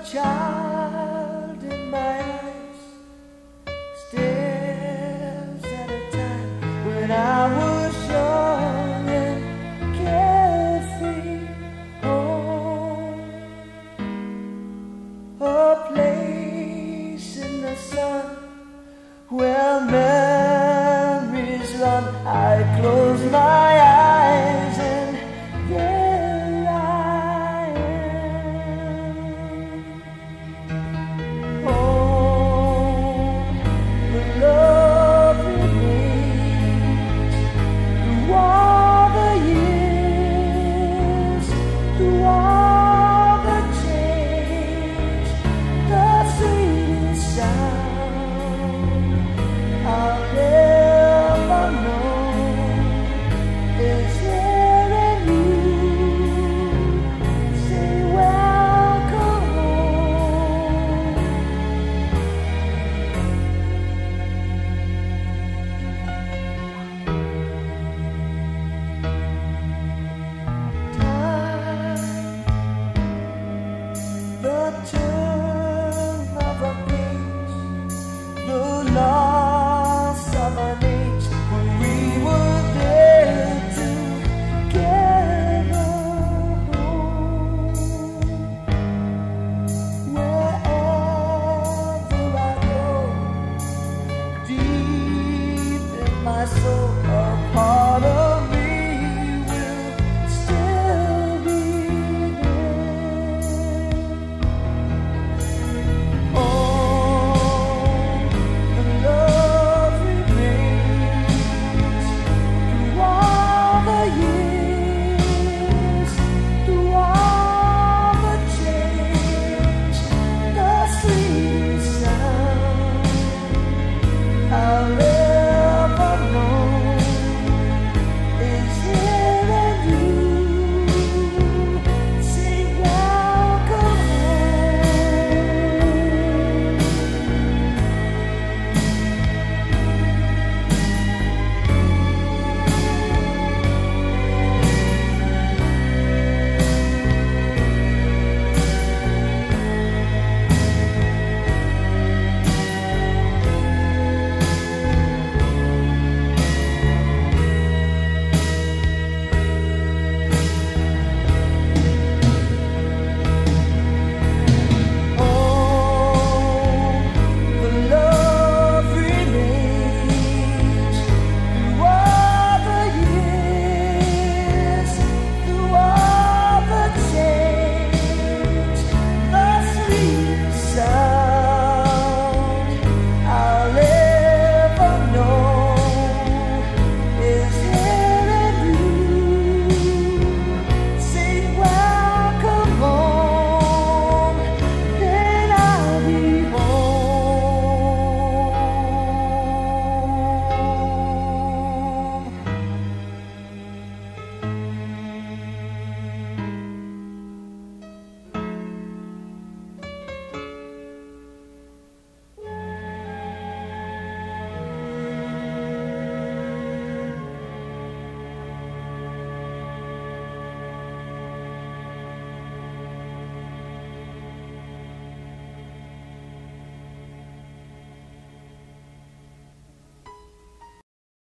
child in my eyes stares at a time when I was young and carefree. Home, a place in the sun where memories run. I close my eyes and there I am. Oh, the love remains through all the years, through all the change, the sweetest sound I'll ever know is hearing you say welcome home. Time, the turn of a page, the loss of an age when we were there together. Wherever I go, deep in my soul, a part of